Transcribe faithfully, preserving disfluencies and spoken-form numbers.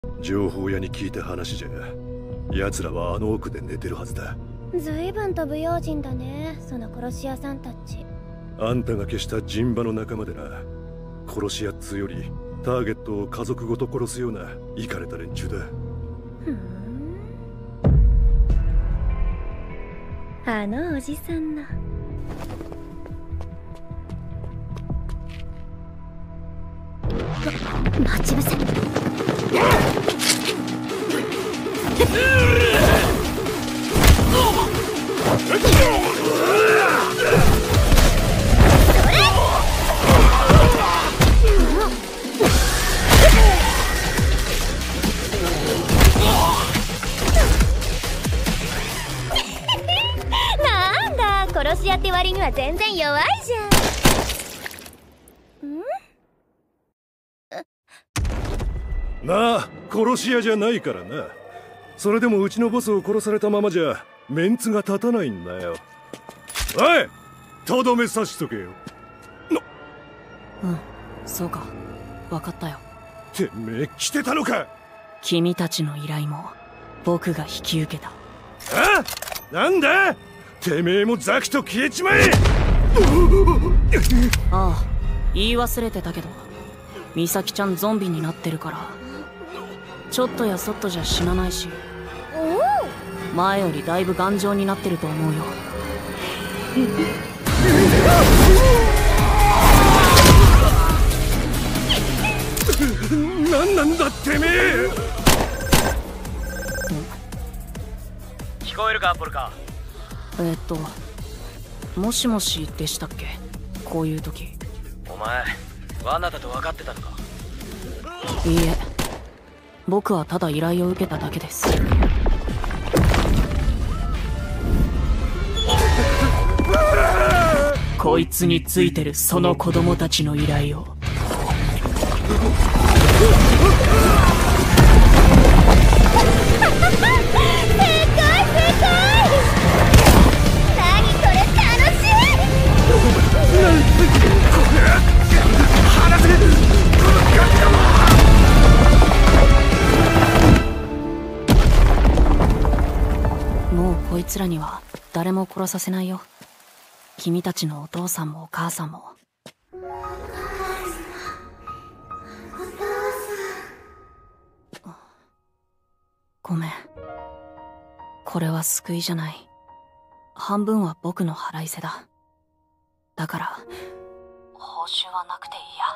情報屋に聞いた話じゃ、奴らはあの奥で寝てるはずだ。 随分と不用心だね、その殺し屋さんたち。 あんたが消した陣馬の仲間でな。殺し屋っつうよりターゲットを家族ごと殺すようなイカれた連中だ。 ふん、あのおじさんのま待ち伏せ。なんだ、殺し屋って割には全然弱いじゃん。 まあ殺し屋じゃないからな。それでもうちのボスを殺されたままじゃメンツが立たないんだよ。おい、とどめさしとけよ。 うん、そうか、分かったよ。 てめえ来てたのか。 君たちの依頼も僕が引き受けた。 あ、なんだ、てめえもザキと消えちまえ。 ああ、言い忘れてたけど、美咲ちゃんゾンビになってるからちょっとやそっとじゃ死なないし、前よりだいぶ頑丈になってると思うよ。 何なんだてめえ。 聞こえるかポルカ。 えっともしもしでしたっけ、こういう時。 お前罠だと分かってたのか。 いいえ、僕はただ依頼を受けただけです。こいつについてるその子供たちの依頼を。もうこいつらには誰も殺させないよ。君たちのお父さんもお母さんも。ごめん、これは救いじゃない。半分は僕の腹いせだ。だから報酬はなくていいや。